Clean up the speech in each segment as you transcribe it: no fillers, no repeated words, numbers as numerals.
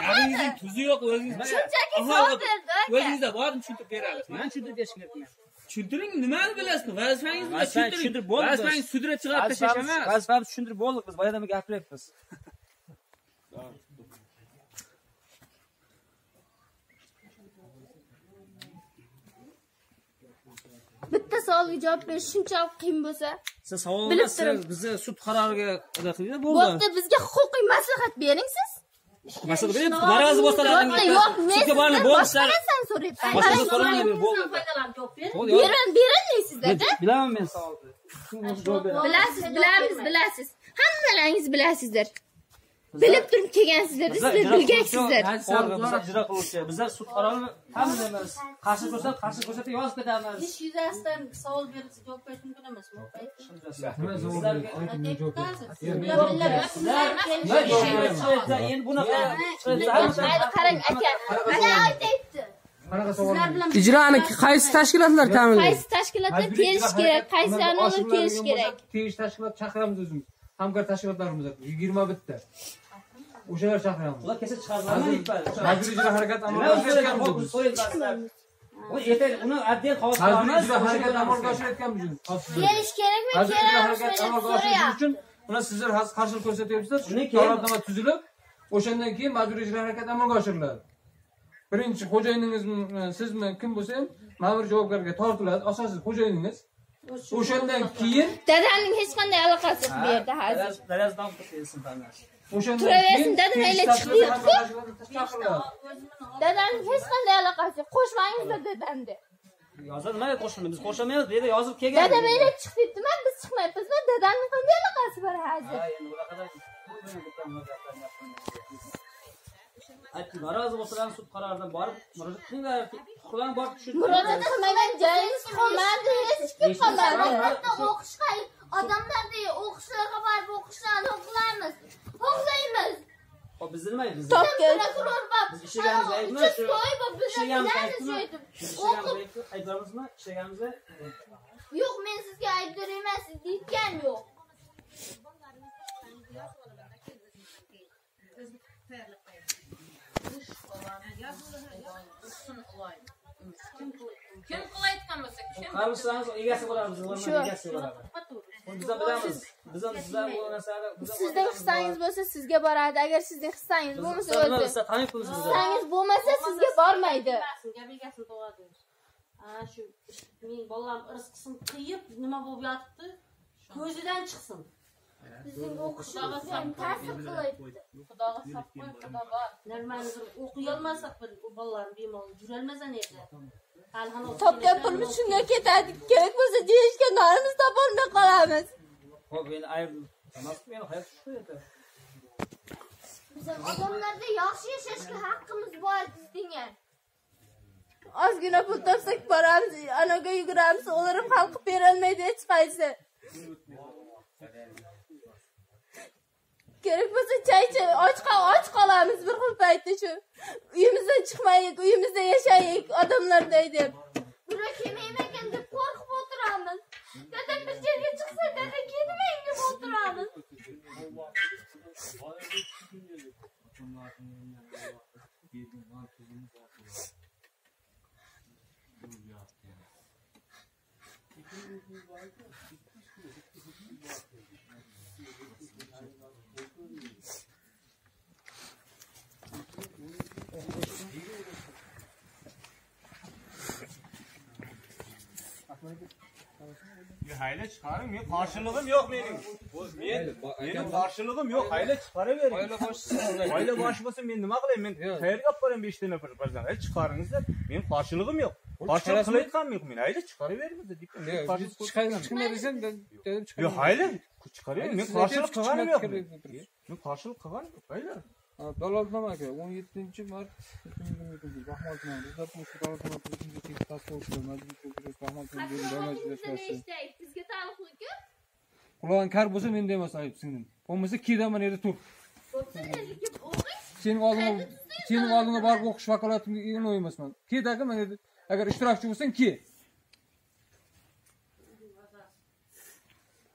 Abinizin tuzu yo'q, o'zingiz. Shunchaki savol berdi. O'zingizda bordim tushuntirib berasiz. Men tushuntirib berishim kerak. Tushuntiring, nimani bilasizmi? Vazifangiz bilan tushuntirib bo'ldi. Vazifangiz sudrab chiqarib tashlash emas. Vazifamizni tushuntirib bo'ldik, biz boyadan gapiryapmiz. Bitta savolga javob berish shunchalik qiyin bo'lsa, siz savolni siz bizni sud qaroriga qildi bo'ldi. Bo'pti, bizga huquqiy maslahat bering siz. Masalan, beramiz. Norozi bo'lsalaringiz. Yo'q, men sizga borni bo'lsizlar. so'rayapman. Boshqa so'rayman bo'ldi. Berin sizlarda. Bilaman men savolni. Bilasiz. Hammalaringiz bilasizlar. Bilib turib kelgansizlar, sizlar bilgansizlar. Bizlar ijro qiluvchi, bizlar sud qarorini hammamiz qarshi ko'rsatib yozib ketamiz. Ish yuzasidan savol bersa javob berish mumkin emasmi? Endi bunaqa Qarang aka. Mana aytayapti. Ijroni qaysi tashkilotlar ta'minlaydi? Qaysi tashkilotlar kelish kerak, qaysi anolar kelish kerak? Tegishli tashkilot chaqiramiz o'zimiz. Hamkor tashkilotlarimiz 21 ta. O'shalar chaqiramiz. ular kecha chiqariladi. Majburiy ijro harakat amalga oshirayotganmiz. U yetar, uni adliya xavos Majburiy ijro harakat amalga oshirayotganmiz. Kelish kerakmi? Harakat amalga oshirish uchun ular sizlar qarshilik ko'rsatyapsizlar. Talabnoma tuzilib, o'shandan keyin majburiy ijro harakat amalga oshiriladi. Birinchi xo'jayiningiz sizmi kim bo'lsa ham ma'muriy javobgarlikka tortiladi. Asosiy xo'jayiningiz. O'shandan keyin dadamning hech qanday aloqasi yo'q bu yerda hozir. Dadasidan kelsin tanlash. o'shandan Turaversin, dadam ayla chiqdi-ku. chiqdi. Dadamning hech qanday aloqasi yo'q. Qo'shmangizlar dadamni. Yozib nimaga qo'shildi? Biz qo'shamaymiz, bu yerda yozib kelgan. Dadam ayla chiqdi-mi? Biz chiqmayapmiz-mi? Dadamning qanday aloqasi bor hozir? Endi bunaqada aytdim, norozi bo'lsalar sud qaroridan borib murojaat qilinglar. Huquqlarni borib tushuntirib. Murojaat qilmagan joyingiz qolmadi, hech kim qolmadi. Hatto o'qishga odamlarda o'qishlarga borib o'qishlarni o'qiymiz. O'qiymiz. Hop biz nima biz? Prokuror bab. Biz ishlaganimiz aybmi? O'qib ayblarimizmi? Ishlaganimizda? yo'q, men sizga aybdor emas deyotgan yo'q. Kim qilayotgan bo'lsa, kim Qarishlarimiz egasi bo'lamiz, ularning egasi bo'lamiz. Biz bilamiz. Bizlar bu narsani Sizning hissangiz bo'lsa sizga boradi. Agar sizning hissangiz bo'lmasa o'zi. Siz tanib qo'ysiz. Hissangiz bo'lmasa sizga bormaydi. gap egasini tug'adi. Shu men bolam rizqisini qiyib nima bo'lib yotibdi, ko'zidan chiqsin. Bizning o'qishimizga ta'sir qilyapti. Xudoga sop qo'y, xudo bor. Normali o'qiy olmasak bir bolalar bemalol jurolmasa nerda? Topgan pulimiz shunga ketadi. Kerak bo'lsa deyishga norimiz topolmay qolamiz. Hop, endi ayb emas, meni hayot shu edi. Bizim odamlarda yaxshi yashashga haqqimiz bor degan. Ozgina pul topsak boramiz, anaga yuguramiz, ular ham xalqib bera olmaydi hech qaysi. Kerak bo'lsa choy och qolamiz bir xil paytda shu. Uyimizdan chiqmaylik, uyimizda yashaylik odamlarday deb. Bura kelmayman deb qo'rqib o'tiramiz. Dadam bir yerga chiqsa, dada kelmayman deb o'tiramiz. Hayla chiqaring, men qarshiligim yo'q mening. Mening qarshiligim yo'q, hayla chiqaravering. Hayla boshi bo'lsa men nima qilay? Men qayerga olib boraman 5 ta nafar farzand? Hayla chiqaringizlar. Men qarshiligim yo'q. Qarshilik qilayotganim yo'q men. Hayla chiqaraveramiz deb. Chiqmayman desam, dedim chiqaman. Yo'q, hayla chiqaring. Men qarshilik qilganim yo'q. Men qarshilik qilganim yo'q. Hayla. Dalolatnoma aka 17-mart 2019 Bahmol tumani. Bizlar bu dalolatnoma prezidentlik tasdiqlovchi majlis Bahmol tumani davlat Bizga taalluqli-ku. Qulog'ing kar bo'lsa menda emas ayb singlim. Bo'lmasa kedaman yerda tur. Sening oldingga borib o'qish vakolatimga ega emasman. Kedagi men agar ishtirokchi bo'lsang ke.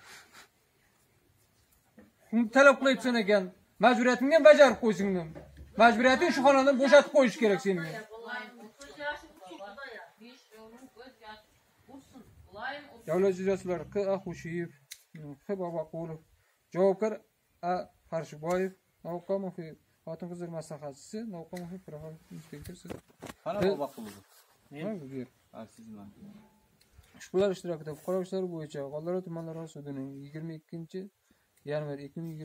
Talab qilayotsan ekan, majburiyatingni bajarib qo'ysinglar. Majburiyating shu xonadan bo'shatib qo'yish kerak seni. Davlat ijrochilari Q. Axushiyev, X. Boboqulov, javobgar A. Qarshiboyev, Navqa muhit xotin-qizlar maslahatchisi, Navqa muhit profil inspektor siz. Qana Boboqulov. Men bu yer. Sizman. Ushbular ishtirokida fuqaro ishlari bo'yicha G'ollar tumanlaro sudining 22-yanvar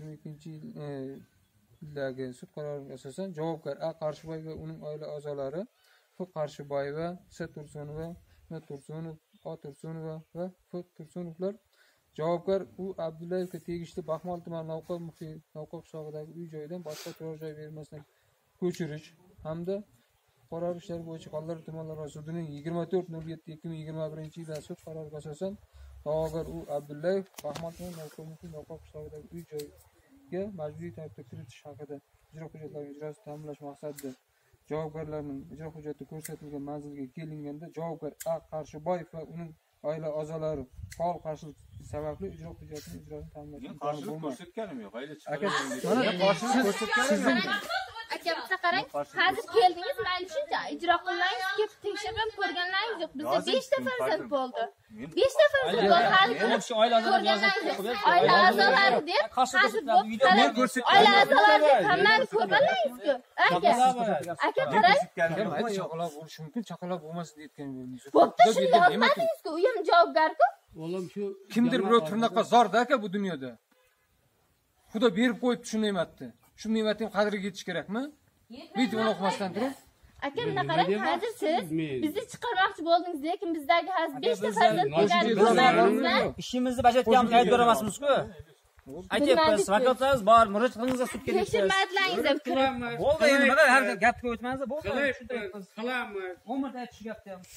2022-yildagi sud qaroriga asosan javobgar A. Qarshiboyev va uning oila a'zolari F. Qarshiboyeva, S. Tursunova, M. Tursunov, A. Tursunova va F. Tursunovlar javobgar U. Abdullayevga tegishli Baxmal tuman Navqa muhit Navqa qishlog'idagi uy joyidan boshqa turar joy bermasdan ko'chirish hamda Fuqaro ishlari bo'yicha G'ollar tumanlaro sudining 24/07/2021-yil sud qaroriga asosan da'vogar U. Abdullayev Baxmal tuman Navqa muhit Navqa qishlog'idagi uy joyiga majburiy tartibda kiritish haqida ijro hujjatlarining ijrosini ta'minlash maqsadida javobgarlarning ijro hujjati ko'rsatilgan manzilga kelinganda javobgar A. Qarshiboyev va uning oila a'zolari faol qarshilik sababli ijro hujjatining ijrosini ta'minlash Qarshilik ko'rsatganim yo'q. Hayli Aka, qarshilik ko'rsatganim yo'q. Aka, bitta qarang. Hozir keldingiz, mayli shuncha ijro qilmaysiz, kelib tekshirib ko'rganlaringiz yo'q. Bizda 5 ta farzand bo'ldi. 5 ta farzand bo'ldi. Hali Shu oila a'zolari oila a'zolari deb hozir oila a'zolari deb hammani ko'rganlaringiz-ku. Aka, qarang. Mayli chaqaloq bo'lishi mumkin, chaqaloq bo'lmasin deyotgan bo'ldingiz. Bo'pti, shunday yozmadingiz-ku. U ham javobgar-ku. Oğlum şu Kimdir birov turnaqa zorda aka bu dunyoda. Xudo berib qo'yibdi shu ne'matni. Shu ne'matning qadriga yetish kerakmi? Videoni o'qimasdan turib. Aka, buni qarang, hozir siz bizni chiqarmoqchi bo'ldingiz, lekin bizdagi hozir 5 ta farzand bo'lganligimizdan ishimizni bajarayotganimiz aytib beramasmiz-ku. Aytyapsiz, vakolatlaringiz bor, murojaat qilingizlar sudga deyapsiz. tekshirmadlaringiz ham kirib. Bo'ldi, endi mana har gapga o'tmangiz, bo'ldi. kalamı. Umrda aytish gapda ham.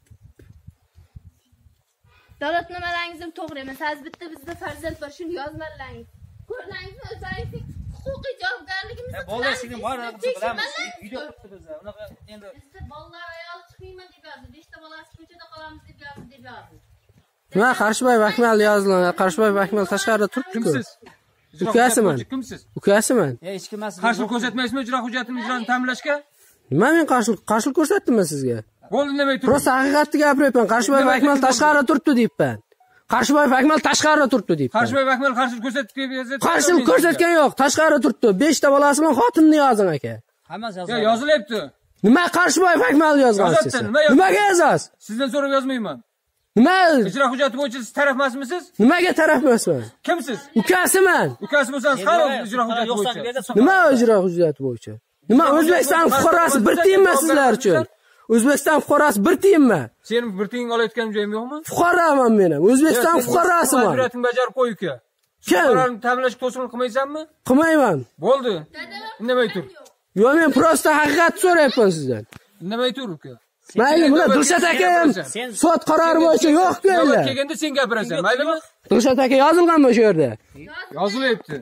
Davlat nimalaringiz ham to'g'ri emas. Hozir bitta bizda farzand bor, shuni yozmalaringiz. Ko'rlaringizmi, o'zlaringizning huquqiy javobgarligimizni Bo'ldi, sizning bor bilamiz. Video qilibdi biz. Unaqa endi Bizda bolalar ayol chiqmayman deb yozdi. 5 ta bolasi ko'chada qolamiz deb yozdi. Nima Qarshiboyev Akmal yozilgan. Qarshiboyev Akmal tashqarida turibdi-ku. Kimsiz? Ukasiman. Kimsiz? Ukasiman. hech kim emas. Qarshilik ko'rsatmaysizmi ijro hujjatini ijroni ta'minlashga? Nima men qarshilik ko'rsatdimmi sizga? Bo'ldi demay turib. Prosta haqiqatni gapiryapman. Qarshiboyev Akmal tashqarida turibdi deyapman. Qarshiboyev Akmal tashqarida turibdi deyapman. Qarshiboyev Akmal qarshilik ko'rsatib kelib Qarshilik ko'rsatgan yo'q, tashqarida turibdi. 5 ta bolasi bilan xotinini yozing aka. Hammasi Yo, yozilyapti. Nima Qarshiboyev Akmal yozgansiz? Nimaga yozasiz? Sizdan so'rab yozmayman. Nima? Ijro hujjati bo'yicha siz taraf emasmisiz? Nimaga taraf emasman? Kimsiz? Ukasiman. Ukasi bo'lsangiz qani ijro hujjati bo'yicha? Nima ijro hujjati bo'yicha? Nima O'zbekiston fuqarosi bir tiyinmi sizlar uchun? O'zbekiston fuqarosi bir tiyinmi? Sening bir tiyin olayotganim joyim yo'qmi? Fuqaroman men ham. O'zbekiston fuqarosiman. Majburiyatingni bajarib qo'y uka. Kim? Fuqarolarni ta'minlash to'siqni qilmaysanmi? Qilmayman. Bo'ldi. Indamay tur. Yo'q, men prosta haqiqatni so'rayapman sizdan. Indamay tur uka. Mayli, buni Dilshod aka ham sud qarori bo'yicha yo'q-ku endi. Kelganda sen gapirasan, maylimi? Dilshod aka yozilganmi o'sha yerda? Yozilyapti.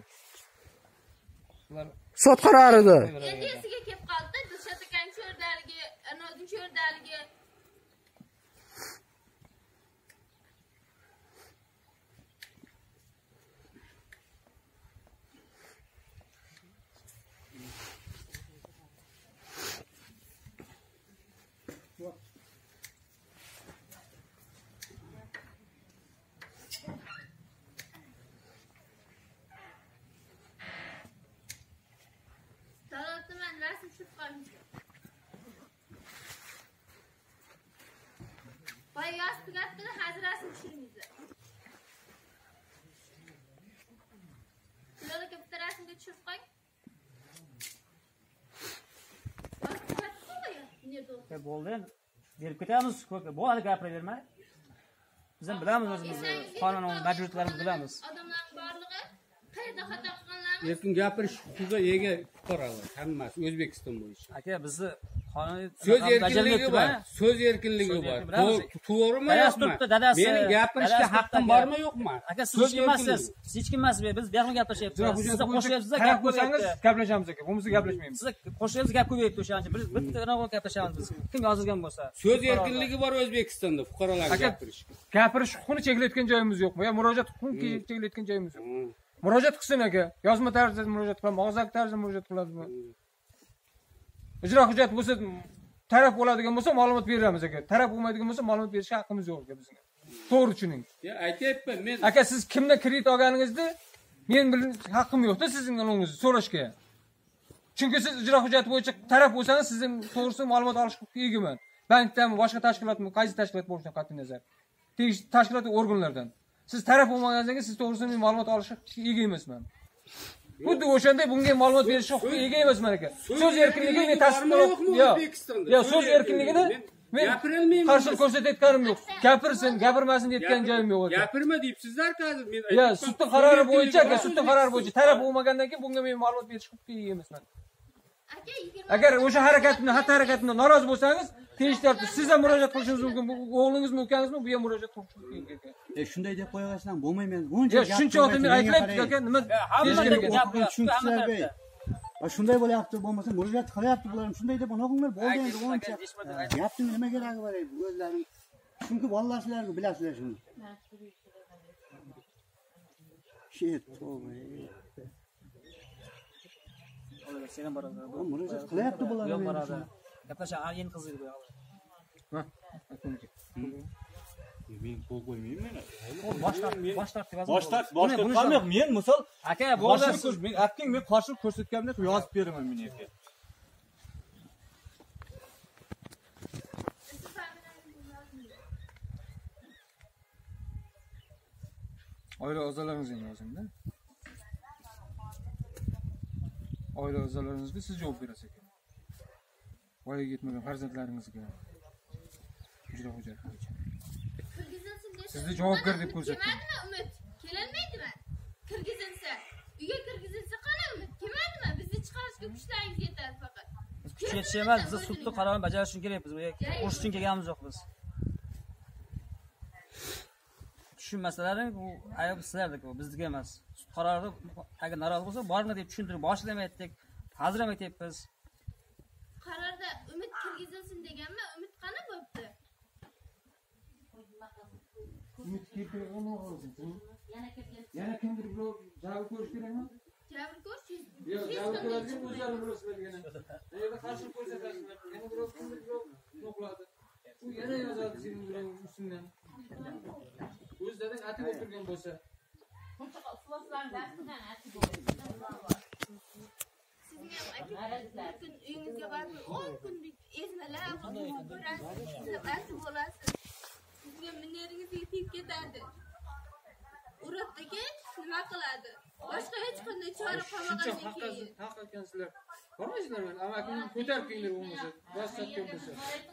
Sud qarorida. Endi esiga kelib qoldi, Dilshod akaning cho'rdaligi, anodin cho'rdaligi. Davlatman rasm tushib qoldi. Voy yoz tugatdi, hozir rasm tushiramiz. Sizlar aka bitta rasmga tushirib qo'ying. Bo'ldi. Berib ketamiz. Bo'ladi gapiraverma. Biz ham bilamiz o'zimizni qonun majburiyatlarimizni bilamiz. Odamlarning borlig'i qayerda xato qilganlarimiz. Erkin gapirish huquqiga ega fuqarolar hammasi O'zbekiston bo'yicha. Aka, bizni qonuniy So'z erkinligi bor. So'z erkinligi bor. To'g'rimi yo'qmi? Mening gapirishga haqqim bormi yo'qmi? Aka, siz hech kim emassiz. Siz hech kim emassiz. Biz bu yoqqa gaplashyapmiz. Siz qo'shyapsiz, gap bo'lsangiz gaplashamiz aka. Bo'lmasa gaplashmaymiz. Siz qo'shyapsiz, gap ko'payibdi o'shancha. Biz bitta gaplashamiz biz. Kim yozilgan bo'lsa. So'z erkinligi bor O'zbekistonda fuqarolarga gapirish. Gapirish huquqini cheklayotgan joyimiz yo'qmi? Yo, murojaat huquqini cheklayotgan joyimiz yo'q. Murojaat qilsin aka. Yozma tarzda murojaat qilamiz, og'zaki tarzda murojaat qiladimi? ijro hujjati bo'lsa, taraf bo'ladigan bo'lsa ma'lumot beramiz aka. Taraf bo'lmaydigan bo'lsa ma'lumot berishga haqqimiz yo'q aka bizga. To'g'ri tushuning. Aytayapman men. Aka siz kimdan kredit olganingizni men haqqim yo'q-da sizning o'ngingizda so'rashga. Chunki siz ijro hujjati bo'yicha taraf bo'lsangiz, sizning to'g'risi ma'lumot olish huquqiga egaman. Bankdan, boshqa tashkilotmi, qaysi tashkilot bo'lishidan qat'iy nazar. Tegishli tashkilot organlardan. Siz taraf bo'lmaganingizda siz to'g'risida ma'lumot olish huquqiga ega emasman. Xuddi o'shanda bunga ma'lumot berish huquqiga ega emasman aka. So'z erkinligini men tasdiqlab, yo'q, so'z erkinligini men qarshilik ko'rsatayotganim yo'q. Gapirsin, gapirmasin deyotgan joyim yo'q aka. Gapirma deyapsizlar hozir men. Yo, sudning qarori bo'yicha aka, sudning qarori bo'yicha taraf bo'lmagandan keyin bunga men ma'lumot berish huquqiga ega emasman. Agar o'sha harakatimdan, xatti harakatimdan norozi bo'lsangiz, tegishli siz ham murojaat qilishingiz mumkin. O'g'lingizmi, ukangizmi, bu ham murojaat qilish mumkin aka. Shunday deb qo'yasizlar, bo'lmayman. Buncha gap. Shuncha otim men aytlayapti aka, nima tushuntirishlar. Shunday bo'lyapti, bo'lmasa murojaat qilyapti bular. Shunday deb ona qilinglar, bo'ldi endi buncha. Gapning nima keragi bor edi o'zlaring. Chunki vallahlaringiz bilasizlar shuni. Shit, to'g'ri. Selam baralar. Murojaat qilyapti bular. Yo'q baralar. Gaplasha ayin qiziq bu yoqda. Ha. Men qo'l qo'ymayman. Boshlar yo'q. Men misol aka men akking men qarshilik ko'rsatganimda yozib beraman men aka. Oila a'zolaringizni yozing-da. Oila a'zolaringizga siz javob berasiz ekan. Voyaga yetmagan farzandlaringizga. Ijro hujjati bo'yicha. Sizni javobgar deb ko'rsatdim. Keladimi Umid? Kelolmaydimi? Kirgizilsa, uyga kirgizilsa qana Umid? Kelmadimi? Bizni chiqarishga kuchlaringiz yetadi faqat. Kuch yetishi emas, biz sudning qarorini bajarish uchun kerak biz. Urush uchun kelganimiz yo'q biz. Tushunmasalaring bu ayb sizlardek bu, bizniki emas. Sud qarori agar norozi bo'lsa, bormi deb tushuntirib boshida ham aytdik, hozir ham aytyapmiz. Qarorda Umid kirgizilsin deganmi? Umid qana bo'pti? Umid keltirgan o'g'lingizmi? Yana kimdir birov javob ko'rish kerakmi? Jabr ko'rsiz. Yo'q, javob ko'rishga o'zlari bilasizlar degan. Endi qarshilik ko'rsatasizlar. Yana birov kimdir birov yo'qladi. U yana yozadi sizning bilan ustidan. O'zlaring atib o'tirgan bo'lsa. Buncha ufloslarning dastidan atib Sizga aka kun uyingizga borib 10 kunlik ezmalar ko'rasiz, atib olasiz. Sizga mineringiz yetib ketadi. Uratdagi nima qiladi? Boshqa hech qanday chora qolmagandan keyin. Haq ekansizlar. Bormaysizlar men amakimni ko'tarib kelinglar bo'lmasa. Boshqa bo'lsa.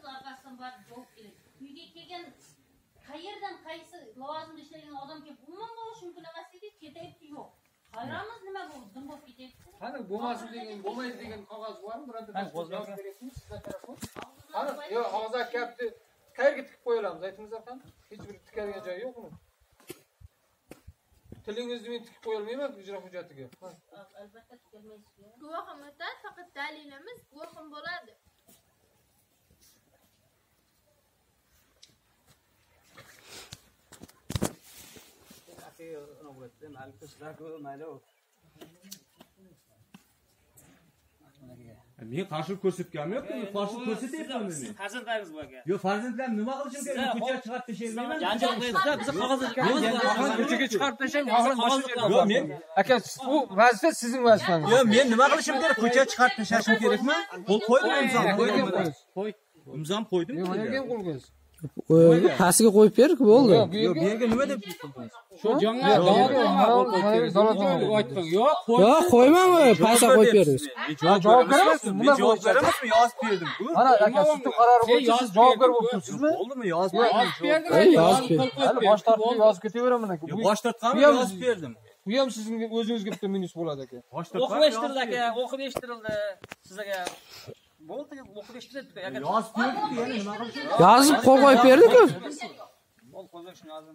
Uyga kelgan qayerdan qaysi lavozimda ishlagan odamga umuman bo'lishi mumkin emas edi, ketayapti yo'q. Hayronmiz nima bu dim bo'lib ketyapti. Qani bo'lmasin degan, bo'lmaydi degan qog'oz bormi? Birorta javob beryapsiz sizlar tarafdan. Qani, yo'q, hozir gapni qayerga tikib qo'yamiz? Aytingizlar qani? Hech bir tikadigan joyi yo'qmi? Tilingizni men tikib qo'ya olmayman ijro hujjatiga. Albatta tikalmaysiz. Guvohim o'tadi, faqat dalilimiz guvohim bo'ladi. Men qarshilik ko'rsatganim yo'q, men qarshilik ko'rsatyapman men. Farzandlaringiz bor ekan. Yo, farzandlarim nima qilishim kerak? Ko'chaga chiqarib tashlayman. Janjal qilsa biz qog'oz Ko'chaga chiqarib tashlang, yo'q men aka bu vazifa sizning vazifangiz. Yo, men nima qilishim kerak? Ko'chaga chiqarib tashlashim kerakmi? Qo'l qo'ydim, imzom qo'ydim. Imzom qo'ydim. Yo'q, nega qo'ygansiz? Pastiga qo'yib ber, bo'ldi. Yo'q, bu yerga nima deb Shu jonga aytdim. Yo'q, Yo'q, qo'ymang, pastga qo'yib beramiz. Javob berasiz? Men javob beramasman, yozib berdim. Mana aka sudning qarori bo'yicha siz javobgar bo'lib turibsizmi? Bo'ldimi? Yozib berdim. Hali bosh tortib yozib ketaveraman aka. Bosh tortganman, yozib berdim. Bu ham sizning o'zingizga bitta minus bo'ladi aka. O'qib eshittirildi aka, o'qib eshittirildi sizga. Bo'ldi, o'qib eshittirildi aka. Yozib berdim, yana nima qilishim? Yozib qo'l qo'yib berdi-ku. Qo'l qo'yib shuni yozdim.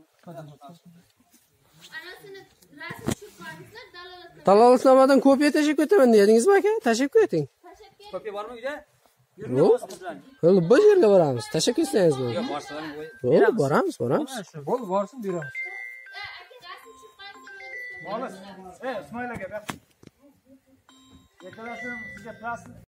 Anasini rasm tushib qo'yingizlar, Dalolatnomadan kopiya tashib ketaman dedingizmi aka? Tashib keting. Kopiya bormi uyda? Yo'q. Bu yerga boramiz. Tashib ketsangiz bo'ldi. Yo'q, borsalar qo'y. Bo'ldi, boramiz. Bo'ldi, borsin beramiz. aka rasm tushib qo'yingizlar. Xolos. Ismoil aka, bak. Yakalasin, sizga plastik